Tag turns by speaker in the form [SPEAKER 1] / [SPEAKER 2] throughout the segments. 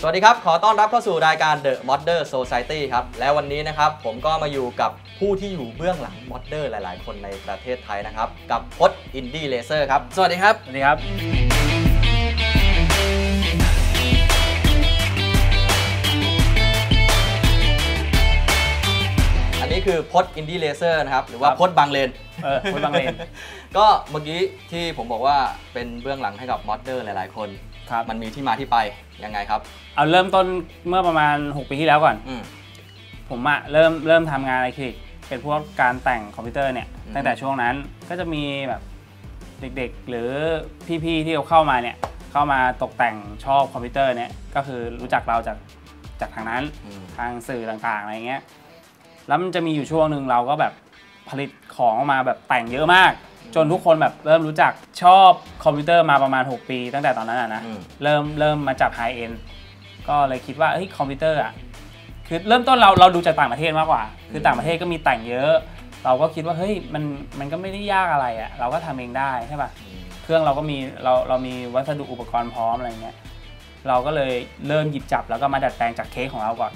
[SPEAKER 1] วัสดีครับขอต้อนรับเข้าสู่รายการ The Modder Society ครับและวันนี้นะครับผมก็มาอยู่กับผู้ที่อยู่เบื้องหลัง Modder หลายๆคนในประเทศไทยนะครับกับพจน์ Indie Laser ครับสวัสดีครับ
[SPEAKER 2] สวัสดีครับ
[SPEAKER 1] อันนี้คือพจน์ Indie Laser นะครับหรือว่าพจน์บางเลน
[SPEAKER 2] พจน์บางเลน
[SPEAKER 1] ก็เมื่อกี้ที่ผมบอกว่าเป็นเบื้องหลังให้กับ Modder หลายๆคนมันมีที่มาที่ไปยังไงครับ
[SPEAKER 2] เอาเริ่มต้นเมื่อประมาณ6 ปีที่แล้วก่อนผมเริ่มทำงานอะไรคือเป็นพวกการแต่งคอมพิวเตอร์เนี่ยตั้งแต่ช่วงนั้นก็จะมีแบบเด็กๆหรือพี่ๆที่เขาเข้ามาตกแต่งชอบคอมพิวเตอร์เนี่ยก็คือรู้จักเราจากทางนั้นทางสื่อต่างๆอะไรเงี้ยแล้วมันจะมีอยู่ช่วงหนึ่งเราก็แบบผลิตของออกมาแบบแต่งเยอะมากจนทุกคนแบบเริ่มรู้จักชอบคอมพิวเตอร์มาประมาณ6 ปีตั้งแต่ตอนนั้นนะเริ่มมาจับไฮเอ็นก็เลยคิดว่าคอมพิวเตอร์คือเริ่มต้นเราดูจากต่างประเทศมากกว่าคือต่างประเทศก็มีแต่งเยอะเราก็คิดว่ามันก็ไม่ได้ยากอะไรเราก็ทำเองได้ใช่ป่ะเครื่องเราก็มีเรามีวัสดุอุปกรณ์พร้อมอะไรเงี้ยเราก็เลยเริ่มหยิบจับแล้วก็มาดัดแปลงจากเค้กของเราก่อน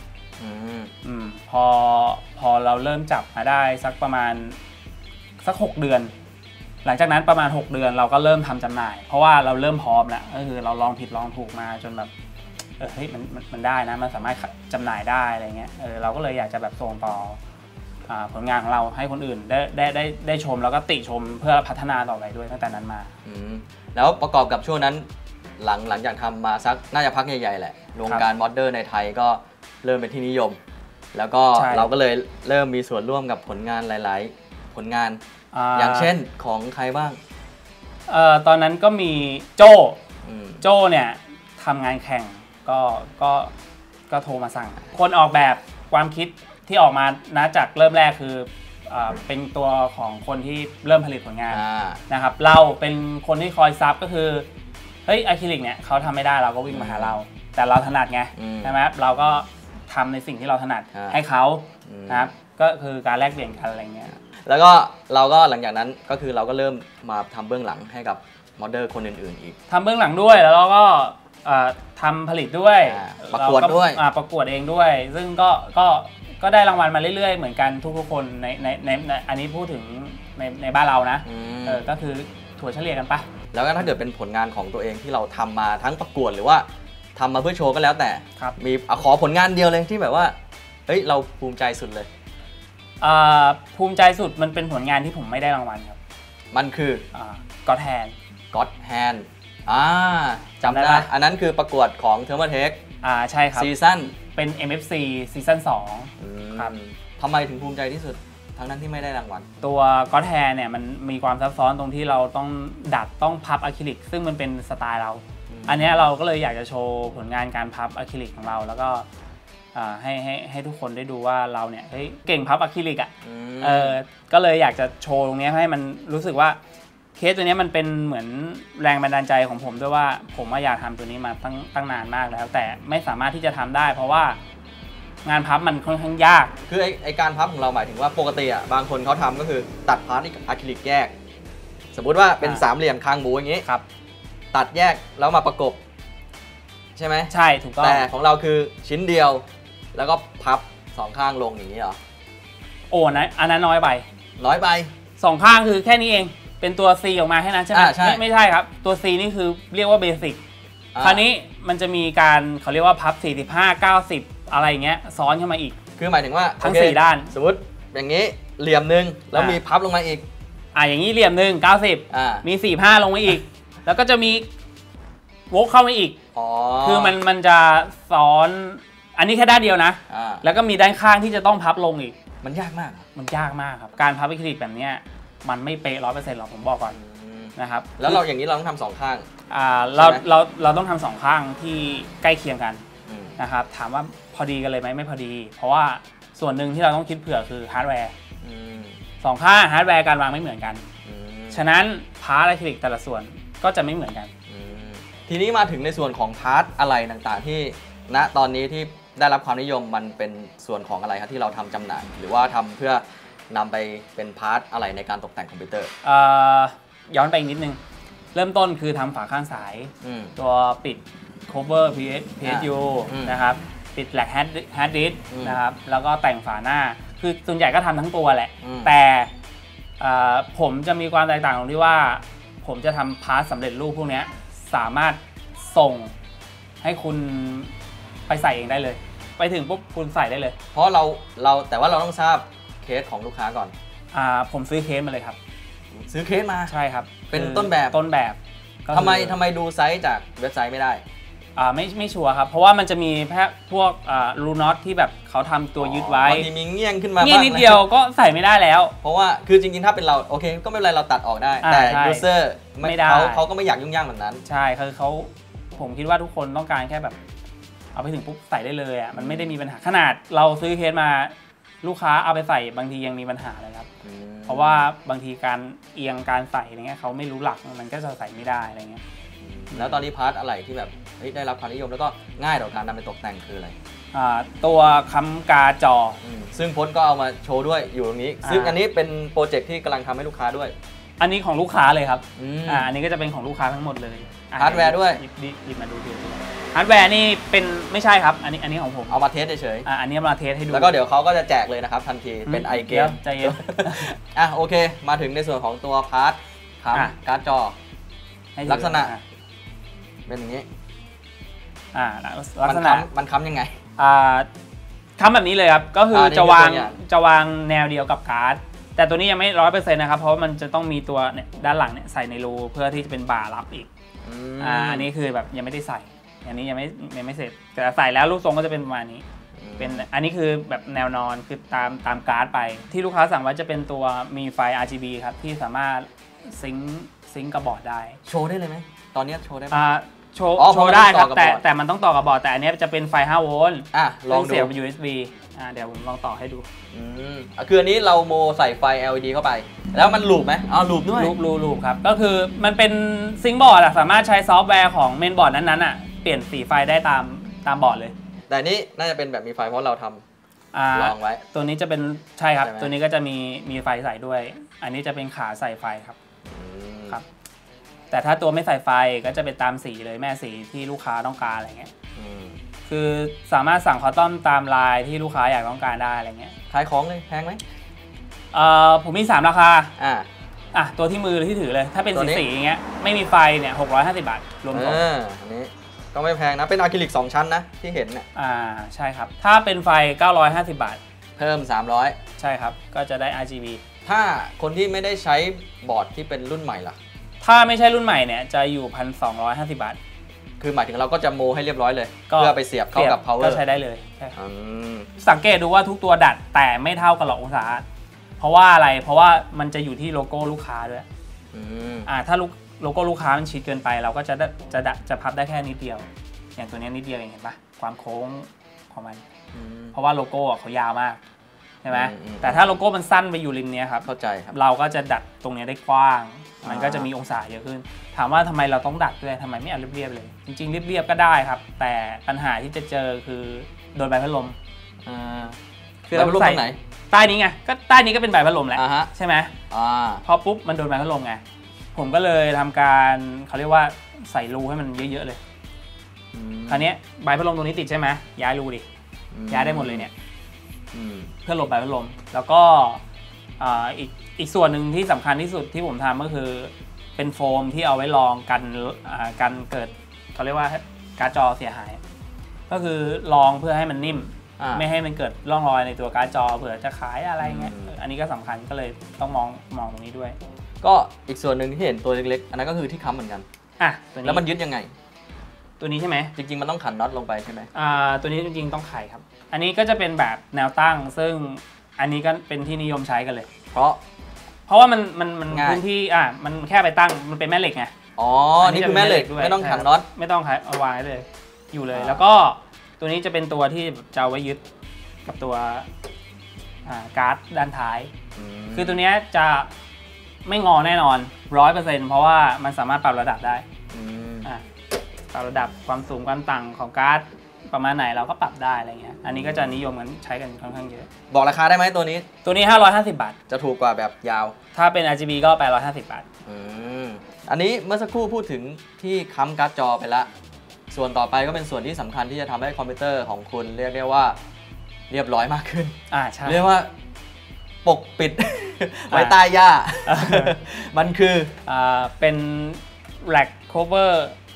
[SPEAKER 2] พอเราเริ่มจับมาได้สักประมาณสัก6 เดือนหลังจากนั้นประมาณ6 เดือนเราก็เริ่มทำจำหน่ายเพราะว่าเราเริ่มพร้อมแล้วก็คือเราลองผิดลองถูกมาจนแบบมันได้นะมันสามารถจำหน่ายได้อะไรเงี้ยเราก็เลยอยากจะแบบส่งต่อผลงานของเราให้คนอื่นได้ชมแล้วก็ติชมเพื่อพัฒนาต่อไปด้วยตั้งแต่นั้นมา
[SPEAKER 1] แล้วประกอบกับช่วงนั้นหลังจากทำมาสักน่าจะพักใหญ่ๆแหละวงการมอดเดอร์ในไทยก็เริ่มเป็นที่นิยมแล้วก็เราก็เลยเริ่มมีส่วนร่วมกับผลงานหลายๆผลงานอย่างเช่นของใครบ้าง
[SPEAKER 2] ตอนนั้นก็มีโจ้เนี่ยทำงานแข่งก็โทรมาสั่งคนออกแบบความคิดที่ออกมานะจากเริ่มแรกคือเป็นตัวของคนที่เริ่มผลิตผลงานนะครับเราเป็นคนที่คอยซับก็คืออะคริลิกเนี่ยเขาทำไม่ได้เราก็วิ่งมาหาเราแต่เราถนัดไงใช่ไหมเราก็ทำในสิ่งที่เราถนัดให้เขานะครับก็คือการแลกเปลี่ยนกันอะไรเงี้ย
[SPEAKER 1] แล้วก็เราก็หลังจากนั้นก็คือเราก็เริ่มมาทำเบื้องหลังให้กับมอดเดอร์คนอื่นๆอีก
[SPEAKER 2] ทำเบื้องหลังด้วยแล้วเราก็ทำผลิตด้วย
[SPEAKER 1] ประกวดด้วย
[SPEAKER 2] ประกวดเองด้วยซึ่งก็ได้รางวัลมาเรื่อยๆเหมือนกันทุกๆคนในอันนี้พูดถึงในบ้านเรานะก็คือถั่วเฉลี่ยกันปะ
[SPEAKER 1] แล้วก็ถ้าเกิดเป็นผลงานของตัวเองที่เราทำมาทั้งประกวดหรือว่าทำมาเพื่อโชว์ก็แล้วแต่มีขอผลงานเดียวเลยที่แบบว่าเราภูมิใจสุดเลย
[SPEAKER 2] ภูมิใจสุดมันเป็นผลงานที่ผมไม่ได้รางวัลครับ
[SPEAKER 1] มันคือ
[SPEAKER 2] God
[SPEAKER 1] Hand จำได้อันนั้นคือประกวดของ Thermaltake
[SPEAKER 2] ใช่ครับ
[SPEAKER 1] ซีซั่น
[SPEAKER 2] เป็น MFC ซีซั่น2ครับ
[SPEAKER 1] ทำไมถึงภูมิใจที่สุดทั้งนั้นที่ไม่ได้รางวัล
[SPEAKER 2] ตัว God Hand เนี่ยมันมีความซับซ้อนตรงที่เราต้องดัดต้องพับอะคริลิกซึ่งมันเป็นสไตล์เราอันนี้เราก็เลยอยากจะโชว์ผลงานการพับอะคริลิกของเราแล้วก็ให้ทุกคนได้ดูว่าเราเนี่ยเก่งพับอะคริลิกก็เลยอยากจะโชว์ตรงนี้ให้มันรู้สึกว่าเคสตัวนี้มันเป็นเหมือนแรงบันดาลใจของผมด้วยว่าผมอยากทำตัวนี้มาตั้งนานมากแล้วแต่ไม่สามารถที่จะทำได้เพราะว่างานพับมันค่อนข้างยาก
[SPEAKER 1] คือไอการพับของเราหมายถึงว่าปกติบางคนเขาทำก็คือตัดพาร์ทอะคริลิกแยกสมมุติว่าเป็นสามเหลี่ยมคางหมูอย่างนี้ตัดแยกแล้วมาประกบใช่ไหม
[SPEAKER 2] ใช่ถูกต้อง
[SPEAKER 1] แต่ของเราคือชิ้นเดียวแล้วก็พับ2 ข้างลงอย่างนี้เหรอ
[SPEAKER 2] อันนั้นน้อยไป2 ข้างคือแค่นี้เองเป็นตัว C ออกมาแค่นั้นใช่ไหมไม่ใช่ครับตัว C นี่คือเรียกว่าเบสิกคราวนี้มันจะมีการเขาเรียกว่าพับ45 90อะไรเงี้ยซ้อนเข้ามาอีก
[SPEAKER 1] คือหมายถึงว่า
[SPEAKER 2] ทั้ง4 ด้าน
[SPEAKER 1] สมมติอย่างนี้เหลี่ยมนึงแล้วมีพับลงมาอีก
[SPEAKER 2] อย่างนี้เหลี่ยมนึง90มี45ลงมาอีกแล้วก็จะมีวกเข้ามาอีกคือมันจะซ้อนอันนี้แค่ด้านเดียวนะแล้วก็มีด้านข้างที่จะต้องพับลงอีก
[SPEAKER 1] มันยากมาก
[SPEAKER 2] ครับการพับอะคริลิกแบบนี้มันไม่เป๊ะ 100% หรอกผมบอกก่อนนะครับ
[SPEAKER 1] แล้วเราอย่างนี้เราต้องทำ2 ข้าง
[SPEAKER 2] เราต้องทำ2 ข้างที่ใกล้เคียงกันนะครับถามว่าพอดีกันเลยไหมไม่พอดีเพราะว่าส่วนหนึ่งที่เราต้องคิดเผื่อคือฮาร์ดแวร์2 ข้างฮาร์ดแวร์การวางไม่เหมือนกันฉะนั้นพาร์ทอะคริลิกแต่ละส่วนก็จะไม่เหมือนกัน
[SPEAKER 1] ทีนี้มาถึงในส่วนของพาร์ทอะไรต่างๆที่ณตอนนี้ที่ได้รับความนิยมมันเป็นส่วนของอะไรครับที่เราทำจำหน่ายหรือว่าทำเพื่อนำไปเป็นพาร์ทอะไรในการตกแต่งคอมพิวเตอร์
[SPEAKER 2] ย้อนไปอีกนิดนึงเริ่มต้นคือทำฝาข้างสายตัวปิด cover PSU นะครับปิดแหลก hard disk นะครับแล้วก็แต่งฝาหน้าคือส่วนใหญ่ก็ทำทั้งตัวแหละแต่ผมจะมีความแตกต่างตรงที่ว่าผมจะทำพาร์ทสำเร็จรูปพวกนี้สามารถส่งให้คุณไปใส่เองได้เลยไปถึงปุ๊บคุณใส่ได้เลย
[SPEAKER 1] เพราะเราแต่ว่าเราต้องทราบเคสของลูกค้าก่อน
[SPEAKER 2] ผมซื้อเคสมาเลยครับ
[SPEAKER 1] ซื้อเคสมา
[SPEAKER 2] ใช่ครับ
[SPEAKER 1] เป็นต้นแบบทำไมดูไซส์จากเว็บไซต์ไม่ได้
[SPEAKER 2] ไม่ชัวร์ครับเพราะว่ามันจะมีแค่พวกรูน็อตที่แบบเขาทำตัวยึดไว้
[SPEAKER 1] บางทีมีเงี้ยงขึ้นมา
[SPEAKER 2] เงี้ยนิดเดียวก็ใส่ไม่ได้แล้ว
[SPEAKER 1] เพราะว่าคือจริงๆถ้าเป็นเราโอเคก็ไม่เป็นไรเราตัดออกได้แต่ยูเซอร์ไม่ได้เขาก็ไม่อยากยุ่งยากแบบนั้น
[SPEAKER 2] ใช่คือผมคิดว่าทุกคนต้องการแค่แบบเอาไปถึงปุ๊บใส่ได้เลยมันไม่ได้มีปัญหาขนาดเราซื้อเคสมาลูกค้าเอาไปใส่บางทียังมีปัญหาเลยครับเพราะว่าบางทีการเอียงการใส่อะไรเงี้ยเขาไม่รู้หลักมันก็จะใส่ไม่ได้อะไรเงี้ย
[SPEAKER 1] แล้วตอนนี้พาร์ทอะไรที่แบบได้รับความนิยมแล้วก็ง่ายต่อการนำไปตกแต่งคืออะไร
[SPEAKER 2] ตัวค้ำกาจอ
[SPEAKER 1] ซึ่งพ้นก็เอามาโชว์ด้วยอยู่ตรงนี้ซึ่งอันนี้เป็นโปรเจกต์ที่กำลังทำให้ลูกค้าด้วย
[SPEAKER 2] อันนี้ของลูกค้าเลยครับอันนี้ก็จะเป็นของลูกค้าทั้งหมดเลย
[SPEAKER 1] ฮาร์ดแวร์ด้วย
[SPEAKER 2] หยิบมาดูดูฮาร์ดแวร์นี่เป็นไม่ใช่ครับอันนี้ของผม
[SPEAKER 1] เอามาเทสเฉย
[SPEAKER 2] อันนี้มาเทสให้ดู
[SPEAKER 1] แล้วก็เดี๋ยวเขาก็จะแจกเลยนะครับทันทีเป็นไอเกม
[SPEAKER 2] ใจเย็น
[SPEAKER 1] โอเคมาถึงในส่วนของตัวพาร์ทการ์ดจอลักษณะเป็นอย่างนี้
[SPEAKER 2] ลักษณะ
[SPEAKER 1] มันค้ำยังไง
[SPEAKER 2] ค้ำแบบนี้เลยครับก็คือจะวางแนวเดียวกับการ์ดแต่ตัวนี้ยังไม่100%นะครับเพราะมันจะต้องมีตัวเนี่ยด้านหลังเนี่ยใส่ในรูเพื่อที่จะเป็นบ่ารับอีกอันนี้คือแบบยังไม่ได้ใส่อันนี้ยังไม่เสร็จแต่ใส่แล้วรูปทรงก็จะเป็นประมาณนี้เป็นอันนี้คือแบบแนวนอนคือตามการ์ดไปที่ลูกค้าสั่งไว้จะเป็นตัวมีไฟ RGB ครับที่สามารถซิงกับบอร์ดได้
[SPEAKER 1] โชว์ได้เลยไหมตอนนี้โชว์ได้ไหม
[SPEAKER 2] โชว์ได้ครับแต่มันต้องต่อกับบอร์ดแต่อันนี้จะเป็นไฟ5โวลต์
[SPEAKER 1] ลอง
[SPEAKER 2] เสียบ USB เดี๋ยวผมลองต่อให้ดู
[SPEAKER 1] คืออันนี้เราโมใส่ไฟ LED เข้าไปแล้วมันลูปไหมลูปด้วย
[SPEAKER 2] ลูปครับก็คือมันเป็นซิงบอร์ดสามารถใช้ซอฟต์แวร์ของเมนบอร์ดนั้นๆเปลี่ยนสีไฟได้ตามบอร์ดเลย
[SPEAKER 1] แต่นี้น่าจะเป็นแบบมีไฟเพราะเราทำลองไว้
[SPEAKER 2] ตัวนี้จะเป็นใช่ครับตัวนี้ก็จะมีไฟใส่ด้วยอันนี้จะเป็นขาใส่ไฟครับแต่ถ้าตัวไม่ใส่ไฟก็จะเป็นตามสีเลยแม่สีที่ลูกค้าต้องการอะไรเงี้ยคือสามารถสั่งคอสตอมตามลายที่ลูกค้าอยากต้องการได้อะไรเงี้ย
[SPEAKER 1] ขายของเลยแพงไหม
[SPEAKER 2] ผมมี3ราคาตัวที่มือที่ถือเลยถ้าเป็นสีอย่างเงี้ยไม่มีไฟเนี่ย650 บาทรวมส่ง
[SPEAKER 1] อันนี้ก็ไม่แพงนะเป็นอะคริลิก2ชั้นนะที่เห็นเนี่ย
[SPEAKER 2] ใช่ครับถ้าเป็นไฟ950 บาท
[SPEAKER 1] เพิ่ม300
[SPEAKER 2] ใช่ครับก็จะได้ RGB
[SPEAKER 1] ถ้าคนที่ไม่ได้ใช้บอร์ดที่เป็นรุ่นใหม่ล่ะ
[SPEAKER 2] ถ้าไม่ใช่รุ่นใหม่เนี่ยจะอยู่ 1,250 บาท
[SPEAKER 1] คือหมายถึงเราก็จะโมให้เรียบร้อยเลยเพื่อไปเสียบเข้ากับ power
[SPEAKER 2] ก็ใช้ได้เลยใช่สังเกตดูว่าทุกตัวดัดแต่ไม่เท่ากับหลอกองศาเพราะว่าอะไรเพราะว่ามันจะอยู่ที่โลโก้ลูกค้าด้วยถ้าโลโก้ลูกค้ามันชิดเกินไปเราก็จะพับได้แค่นิดเดียวอย่างตัวนี้นิดเดียวเองเห็นปะความโค้งของมันเพราะว่าโลโก้เขายาวมากใช่ไหมแต่ถ้าโลโก้มันสั้นไปอยู่ริมนี้ครับ
[SPEAKER 1] เข้าใจครับ
[SPEAKER 2] เราก็จะดัดตรงนี้ได้กว้างมันก็จะมีองศาเยอะขึ้นถามว่าทำไมเราต้องดัดด้วยทำไมไม่เอาเรียบๆเลยจริงๆเรียบๆก็ได้ครับแต่ปัญหาที่จะเจอคือโดนใบพัดลม
[SPEAKER 1] คือเราใส่ไหน
[SPEAKER 2] ใต้นี้ไงก็ใต้นี้ก็เป็นใบพัดลมแหละใช่ไหมพอปุ๊บมันโดนใบพัดลมไงผมก็เลยทำการเขาเรียกว่าใส่รูให้มันเยอะๆเลยคราวนี้ใบพัดลมตรงนี้ติดใช่ไหมย้ายรูดิย้ายได้หมดเลยเนี่ยเพื่อหลบใบพัดลมแล้วก็อีกส่วนหนึ่งที่สำคัญที่สุดที่ผมทำก็คือเป็นโฟมที่เอาไว้รองกันเกิดเขาเรียกว่าการ์ดจอเสียหายก็คือรองเพื่อให้มันนิ่มไม่ให้มันเกิดร่องรอยในตัวการ์ดจอเผื่อจะขายอะไรเงี้ยอันนี้ก็สำคัญก็เลยต้องมองตรงนี้ด้วย
[SPEAKER 1] ก็อีกส่วนหนึ่งที่เห็นตัวเล็กๆอันนั้นก็คือที่ค้ำเหมือนกันแล้วมันยึดยังไง
[SPEAKER 2] ตัวนี้ใช่ไหม
[SPEAKER 1] จริงๆมันต้องขันน็อตลงไปใช่ไหม
[SPEAKER 2] ตัวนี้จริงๆต้องไขครับอันนี้ก็จะเป็นแบบแนวตั้งซึ่งอันนี้ก็เป็นที่นิยมใช้กันเลยเพราะว่ามันพื้นที่มันแค่ไปตั้งมันเป็นแม่เหล็กไง
[SPEAKER 1] นี่คือแม่เหล็กไม่ต้องขันน็อต
[SPEAKER 2] ไม่ต้องเอาวางเลยอยู่เลยแล้วก็ตัวนี้จะเป็นตัวที่จะเอาไว้ยึดกับตัวการ์ดด้านท้ายคือตัวนี้จะไม่งอแน่นอน 100% เพราะว่ามันสามารถปรับระดับได้ปรับระดับความสูงความต่างของการ์ดประมาณไหนเราก็ปรับได้อะไรเงี้ยอันนี้ก็จะนิยมกันใช้กันค่อนข้างเยอะ
[SPEAKER 1] บอกราคาได้ไหมตัวนี้
[SPEAKER 2] 550 บาท
[SPEAKER 1] จะถูกกว่าแบบยาว
[SPEAKER 2] ถ้าเป็น RGB ก็850 บาท
[SPEAKER 1] อันนี้เมื่อสักครู่พูดถึงที่ค้ำการ์ดจอไปละส่วนต่อไปก็เป็นส่วนที่สำคัญที่จะทำให้คอมพิวเตอร์ของคุณเรียกได้ว่าเรียบร้อยมากขึ้น
[SPEAKER 2] ใช่
[SPEAKER 1] เรียกว่าปกปิด ไว้ใต้หญ้า มันคือ
[SPEAKER 2] เป็น rack cover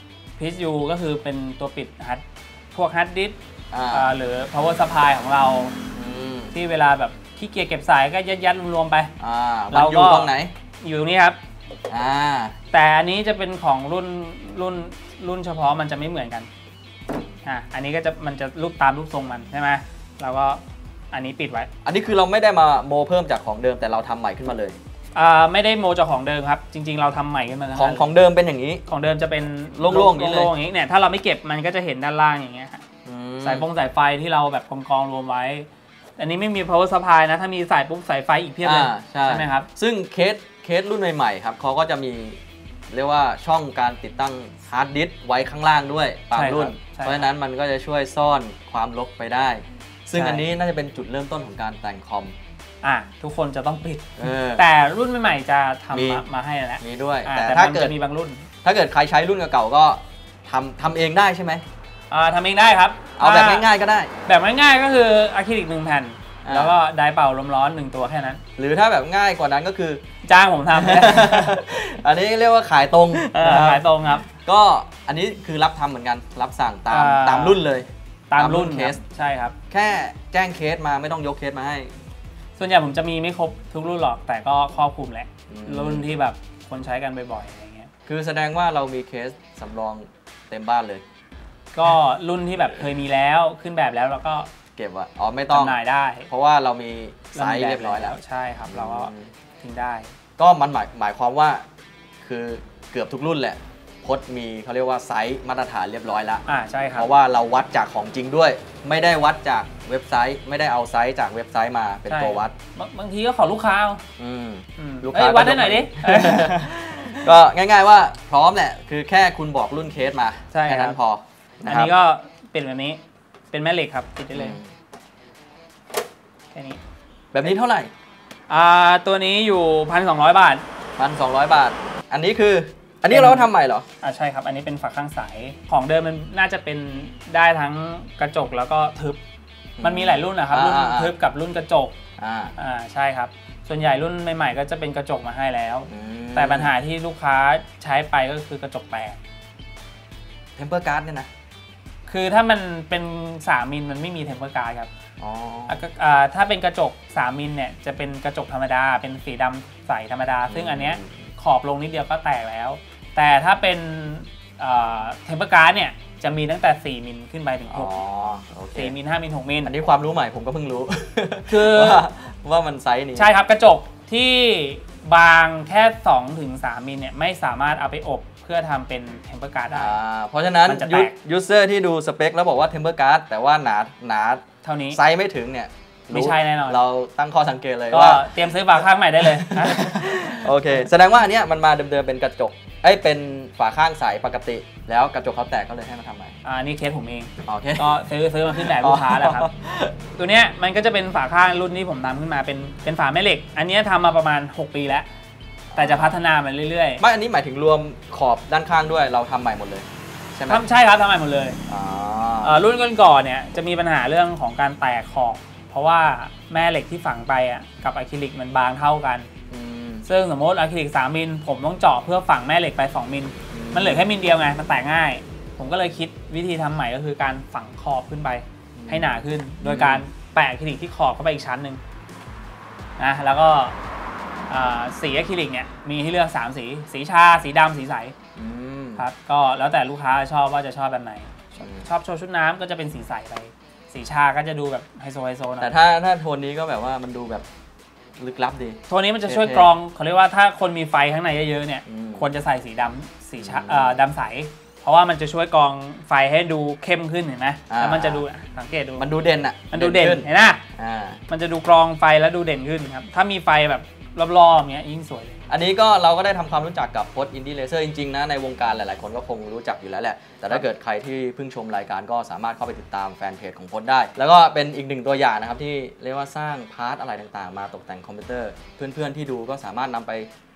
[SPEAKER 2] PSU ก็คือเป็นตัวปิดพวกฮาร์ดดิสก์หรือ power supply ของเราที่เวลาแบบขี้เกียจเก็บสายก็ยัดรวมๆไป
[SPEAKER 1] เราอยู่ตรงไหน
[SPEAKER 2] อยู่ตรงนี้ครับแต่อันนี้จะเป็นของรุ่นเฉพาะมันจะไม่เหมือนกันอันนี้ก็จะมันจะรูปตามรูปทรงมันใช่ไหมเราก็อันนี้ปิดไว้
[SPEAKER 1] อันนี้คือเราไม่ได้มาโมเพิ่มจากของเดิมแต่เราทำใหม่ขึ้นมาเลย
[SPEAKER 2] ไม่ได้โมจากของเดิมครับจริงๆเราทำใหม่ขึ้นมา
[SPEAKER 1] ของเดิมเป็นอย่างนี้
[SPEAKER 2] ของเดิมจะเป็น
[SPEAKER 1] โล่งๆ
[SPEAKER 2] อย่างนี้เนี่ยถ้าเราไม่เก็บมันก็จะเห็นด้านล่างอย่างเงี้ยสายไฟที่เราแบบกองรวมไว้อันนี้ไม่มี power supply นะถ้ามีสายปุ๊บสายไฟอีกเพียบเลยใช่ไหมครับ
[SPEAKER 1] ซึ่งเคสรุ่นใหม่ๆครับเขาก็จะมีเรียกว่าช่องการติดตั้งฮาร์ดดิสก์ไว้ข้างล่างด้วยบางรุ่นเพราะฉะนั้นมันก็จะช่วยซ่อนความรกไปได้ซึ่งอันนี้น่าจะเป็นจุดเริ่มต้นของการแต่งคอม
[SPEAKER 2] ทุกคนจะต้องปิดแต่รุ่นใหม่ๆจะทำมาให้แล้ว
[SPEAKER 1] มีด้วย
[SPEAKER 2] แต่ถ้าเกิดมีบางรุ่น
[SPEAKER 1] ถ้าเกิดใครใช้รุ่นเก่าๆก็ทำเองได้ใช่ไหม
[SPEAKER 2] ทำเองได้ครับ
[SPEAKER 1] เอาแบบง่ายๆก็ได้
[SPEAKER 2] แบบง่ายๆก็คืออะคริลิก1 แผ่นแล้วก็ไดร์เป่าลมร้อน1 ตัวแค่นั้น
[SPEAKER 1] หรือถ้าแบบง่ายกว่านั้นก็คือ
[SPEAKER 2] จ้างผมท
[SPEAKER 1] ำ อันนี้เรียกว่าขายตรง
[SPEAKER 2] ขายตรงครับ
[SPEAKER 1] ก็อันนี้คือรับทำเหมือนกันรับสั่งตามรุ่นเลย
[SPEAKER 2] ตามรุ่นเคสใช่ครับ
[SPEAKER 1] แค่แจ้งเคสมาไม่ต้องยกเคสมาให้
[SPEAKER 2] ส่วนใหญ่ผมจะมีไม่ครบทุกรุ่นหรอกแต่ก็ครอบคลุมแหละรุ่นที่แบบคนใช้กันบ่อยๆอะไรเงี้ย
[SPEAKER 1] คือแสดงว่าเรามีเคสสำรองเต็มบ้านเลย
[SPEAKER 2] ก็รุ่นที่แบบเคยมีแล้วขึ้นแบบแล้วเราก็
[SPEAKER 1] เก็บไว้ไม่ต้อง
[SPEAKER 2] จำหน่ายได้
[SPEAKER 1] เพราะว่าเรามีไซส์เรียบร้อยแล้ว
[SPEAKER 2] ใช่ครับเราก็ทิ้งได้
[SPEAKER 1] ก็มันหมายความว่าคือเกือบทุกรุ่นแหละพจน์มีเขาเรียกว่าไซส์มาตรฐานเรียบร้อยแล้ว
[SPEAKER 2] ใช่ครับ
[SPEAKER 1] เพราะว่าเราวัดจากของจริงด้วยไม่ได้วัดจากเว็บไซต์ไม่ได้เอาไซส์จากเว็บไซต์มาเป็นตัววัด
[SPEAKER 2] บางทีก็ขอลูกค้า
[SPEAKER 1] ลูกค้า
[SPEAKER 2] วัดให้หน่อยดิ
[SPEAKER 1] ก็ง่ายๆว่าพร้อมแหละคือแค่คุณบอกรุ่นเคสมาแค่นั้นพอ
[SPEAKER 2] อันนี้ก็เป็นแบบนี้เป็นแม่เหล็กครับติดได้เลยแค่นี้
[SPEAKER 1] แบบนี้เท่าไหร่
[SPEAKER 2] ตัวนี้อยู่ 1,200 บาท
[SPEAKER 1] 1,200 บาทอันนี้คืออันนี้เราทำใหม่เหรอ
[SPEAKER 2] ใช่ครับอันนี้เป็นฝาข้างใสของเดิมมันน่าจะเป็นได้ทั้งกระจกแล้วก็ทึบมันมีหลายรุ่นนะครับรุ่นทึบกับรุ่นกระจกใช่ครับส่วนใหญ่รุ่นใหม่ๆก็จะเป็นกระจกมาให้แล้วแต่ปัญหาที่ลูกค้าใช้ไปก็คือกระจกแตก
[SPEAKER 1] เทมเปอร์การ์ดเนี่ยนะ
[SPEAKER 2] คือถ้ามันเป็น3 มิลมันไม่มีเทมเปอร์การ์ดครับถ้าเป็นกระจก3 มิลเนี่ยจะเป็นกระจกธรรมดาเป็นสีดำใสธรรมดาซึ่งอันเนี้ยขอบลงนิดเดียวก็แตกแล้วแต่ถ้าเป็นเทมเปอร์การ์ดเนี่ยจะมีตั้งแต่4 มิลขึ้นไปถึง4 มิล5 มิล6 มิล
[SPEAKER 1] อันนี้ความรู้ใหม่ผมก็เพิ่งรู้
[SPEAKER 2] คือ
[SPEAKER 1] ว่ามันไซส์นี้
[SPEAKER 2] ใช่ครับกระจกที่บางแค่2 ถึง 3 มิลเนี่ยไม่สามารถเอาไปอบเพื่อทำเป็นเทมเปอร์การ์ดได้
[SPEAKER 1] เพราะฉะนั้นยูเซอร์ที่ดูสเปคแล้วบอกว่าเทมเปอร์การ์ดแต่ว่าหนา
[SPEAKER 2] เท่านี้
[SPEAKER 1] ไซส์ไม่ถึงเนี่ย
[SPEAKER 2] ไม่ใช่แน่นอน
[SPEAKER 1] เราตั้งข้อสังเกตเลย
[SPEAKER 2] ว่าเตรียมซื้อฝาข้างใหม่ได้เลย
[SPEAKER 1] โอเคแสดงว่าอันเนี้ยมันมาเดิมๆเป็นกระจกเป็นฝาข้างใสปกติแล้วกระจกเขาแตกก็เลยให้มาทำใหม่
[SPEAKER 2] นี่เคสผมเอง
[SPEAKER 1] ก็
[SPEAKER 2] ซื้อมาขึ้นแบบลูกค้าแหละครับตัวเนี้ยมันก็จะเป็นฝาข้างรุ่นที่ผมทำขึ้นมาเป็นฝาแม่เหล็กอันนี้ทำมาประมาณ6 ปีแล้วแต่จะพัฒนามันเรื่อยๆ
[SPEAKER 1] ไม่อันนี้หมายถึงรวมขอบด้านข้างด้วยเราทำใหม่หมดเลยใช่ไหม
[SPEAKER 2] ใช่ครับทำใหม่หมดเลยรุ่นก่อนๆเนี่ยจะมีปัญหาเรื่องของการแตกขอบเพราะว่าแม่เหล็กที่ฝังไปกับอะคริลิกมันบางเท่ากันซึ่งสมมติอะคริลิก3 มิลผมต้องเจาะเพื่อฝังแม่เหล็กไป2 มิลมันเหลือแค่มิลเดียวไงมันแตกง่ายผมก็เลยคิดวิธีทำใหม่ก็คือการฝังขอบขึ้นไปให้หนาขึ้นโดยการแปะอะคริลิกที่ขอบเข้าไปอีกชั้นหนึ่งนะแล้วก็สีอะคริลิกเนี่ยมีให้เลือก3 สีสีชาสีดำสีใสครับก็แล้วแต่ลูกค้าชอบว่าจะชอบแบบไหนชอบโชว์ชุดน้ำก็จะเป็นสีใสไปสีชาก็จะดูแบบไฮโซหน่อย
[SPEAKER 1] แต่ถ้าโทนนี้ก็แบบว่ามันดูแบบลึกลับดี
[SPEAKER 2] โทนนี้มันจะช่วยกรองเขาเรียกว่าถ้าคนมีไฟข้างในเยอะๆเนี่ยควรจะใส่สีดำสีดำใสเพราะว่ามันจะช่วยกรองไฟให้ดูเข้มขึ้นเห็นไหมแล้วมันจะดูสังเกตดู
[SPEAKER 1] มันดูเด่น
[SPEAKER 2] มันดูเด่นเห็นไหมมันจะดูกรองไฟแล้วดูเด่นขึ้นครับถ้ามีไฟแบบรอบๆอย่างเงี้ยยิ่งสวย
[SPEAKER 1] อันนี้ก็เราก็ได้ทำความรู้จักกับพจน์อินดี้เลเซอร์จริงๆนะในวงการหลายๆคนก็คงรู้จักอยู่แล้วแหละแต่ถ้าเกิดใครที่เพิ่งชมรายการก็สามารถเข้าไปติดตามแฟนเพจของพจน์ได้แล้วก็เป็นอีก1 ตัวอย่างนะครับที่เรียกว่าสร้างพาร์ทอะไรต่างๆมาตกแต่งคอมพิวเตอร์เพื่อนๆที่ดูก็สามารถนำไป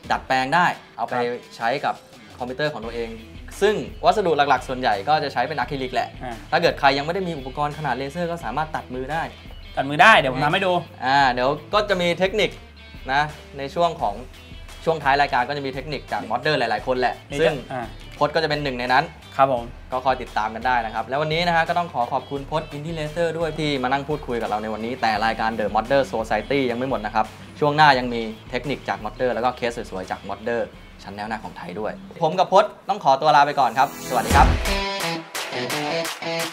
[SPEAKER 1] ดัดแปลงได้เอาไปใช้กับคอมพิวเตอร์ของตัวเองซึ่งวัสดุหลักๆส่วนใหญ่ก็จะใช้เป็นอะคริลิกแหละถ้าเกิดใครยังไม่ได้มีอุปกรณ์ขนาดเลเซอร์ก็สามารถตัดมือได้
[SPEAKER 2] เดี๋ยวผมทำให้ดู
[SPEAKER 1] เดี๋ยวก็จะมีเทคนิคนะในช่วงท้ายรายการก็จะมีเทคนิคจากมอดเดอร์หลายๆคนแหละซึ่งพจน์ก็จะเป็นหนึ่งในนั้น
[SPEAKER 2] ครับผม
[SPEAKER 1] ก็คอยติดตามกันได้นะครับแล้ววันนี้นะฮะก็ต้องขอบคุณพจน์อินดี้เลเซอร์ด้วยที่มานั่งพูดคุยกับเราในวันนี้แต่รายการ The Modder Society ยังไม่หมดนะครับช่วงหน้ายังมีเทคนิคจากมอดเดอร์แล้วก็เคสสวยๆจากมอดเดอร์ชั้นแนวหน้าของไทยด้วยผมกับพจน์ต้องขอตัวลาไปก่อนครับสวัสดีครับ